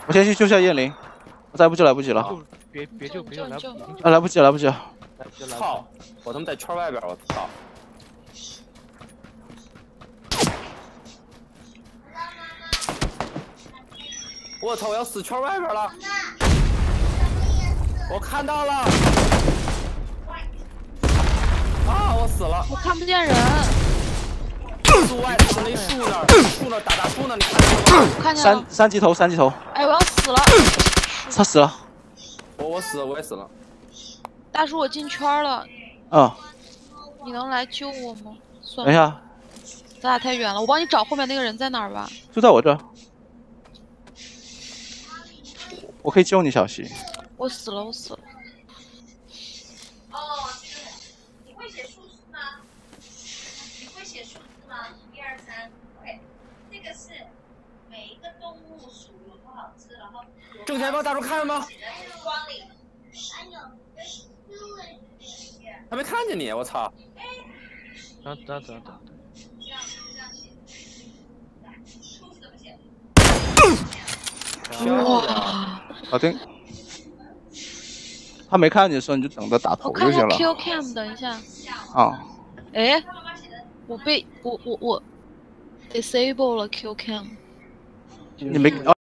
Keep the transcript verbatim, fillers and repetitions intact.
我先去救下叶灵，我再不救来不及了。 就别别救别救，来不及。 啊，来不及了，来不及了。 来不及了。 操！我他妈在圈外边，我操！我操！我要死圈外边了！我看到了！啊！我死了！ 我看不见人。 树外死那树那儿，树那儿打大树呢，你看见了吗？ 看见了。 三三级头，三级头。 哎，我要死了！ 他死了。 我我死了，我也死了。 大叔，我进圈了。 嗯。 你能来救我吗？算了。 等一下。 咱俩太远了，我帮你找后面那个人在哪儿吧。 就在我这儿。我可以救你，小溪。 我死了，我死了。 哦，你会写数字吗？你会写数字吗？一二三 ，OK。这个是每一个动物属有多少只，然后。 正前方大叔看见吗？ 光里。 还没看见你，我操！ 等等等等。 这样这样写。来，数字怎么写？ 哇！ 好的。他没看见的时候，你就等着打头就行了。 我看一下 Q cam， 等一下。 啊。 哎，我被我我我 disable 了 Q cam。 你没。